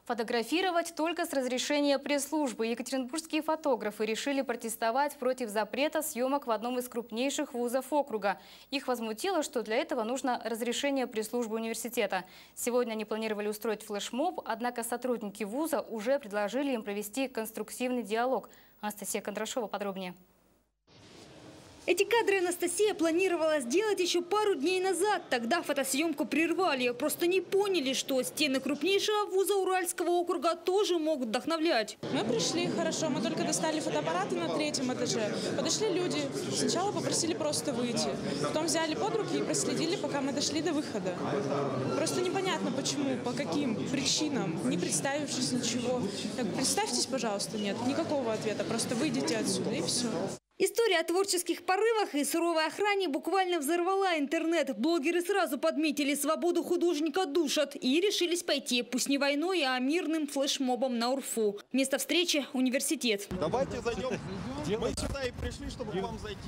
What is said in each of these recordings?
Фотографировать только с разрешения пресс-службы. Екатеринбургские фотографы решили протестовать против запрета съемок в одном из крупнейших вузов округа. Их возмутило, что для этого нужно разрешение пресс-службы университета. Сегодня они планировали устроить флешмоб, однако сотрудники вуза уже предложили им провести конструктивный диалог. Анастасия Кондрашова подробнее. Эти кадры Анастасия планировала сделать еще пару дней назад. Тогда фотосъемку прервали. Просто не поняли, что стены крупнейшего вуза Уральского округа тоже могут вдохновлять. Мы пришли хорошо, мы только достали фотоаппараты на 3-м этаже. Подошли люди. Сначала попросили просто выйти. Потом взяли под руки и проследили, пока мы дошли до выхода. Просто непонятно почему, по каким причинам, не представившись ничего. Так, представьтесь, пожалуйста, нет, никакого ответа. Просто выйдите отсюда и все. История о творческих порывах и суровой охране буквально взорвала интернет. Блогеры сразу подметили: свободу художника душат, и решились пойти, пусть не войной, а мирным флешмобом на УрФУ. Место встречи – университет. Давайте зайдем. Мы сюда и пришли, чтобы к вам зайти.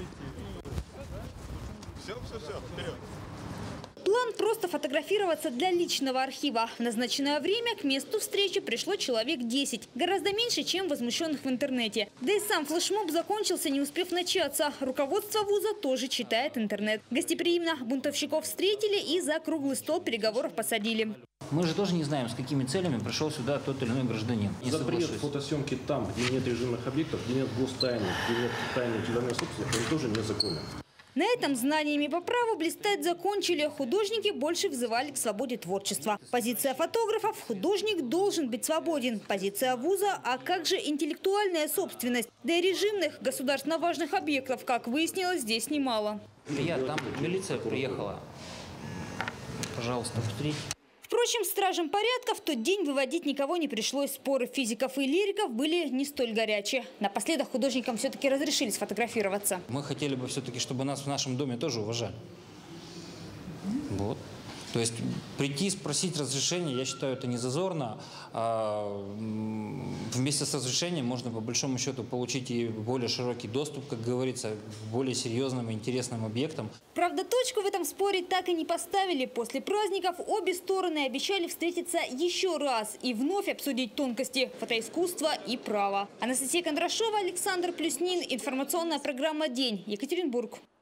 Все, вперед. План – просто фотографироваться для личного архива. В назначенное время к месту встречи пришло человек 10. Гораздо меньше, чем возмущенных в интернете. Да и сам флешмоб закончился, не успев начаться. Руководство вуза тоже читает интернет. Гостеприимно бунтовщиков встретили и за круглый стол переговоров посадили. Мы же тоже не знаем, с какими целями пришел сюда тот или иной гражданин. Запрет фотосъемки там, где нет режимных объектов, где нет гостайны, где нет тайны интеллектуальной собственности, он тоже незаконен. На этом знаниями по праву блистать закончили. Художники больше взывали к свободе творчества. Позиция фотографов – художник должен быть свободен. Позиция вуза – а как же интеллектуальная собственность? Да и режимных, государственно важных объектов, как выяснилось, здесь немало. Там милиция приехала. Пожалуйста, встреть. Впрочем, стражам порядка в тот день выводить никого не пришлось. Споры физиков и лириков были не столь горячие. Напоследок художникам все-таки разрешили сфотографироваться. Мы хотели бы все-таки, чтобы нас в нашем доме тоже уважали. Вот. То есть прийти и спросить разрешение, я считаю, это не зазорно. Вместе с разрешением можно по большому счету получить и более широкий доступ, как говорится, к более серьезным и интересным объектам. Правда, точку в этом споре так и не поставили. После праздников обе стороны обещали встретиться еще раз и вновь обсудить тонкости фотоискусства и права. Анастасия Кондрашова, Александр Плюснин. Информационная программа «День». Екатеринбург.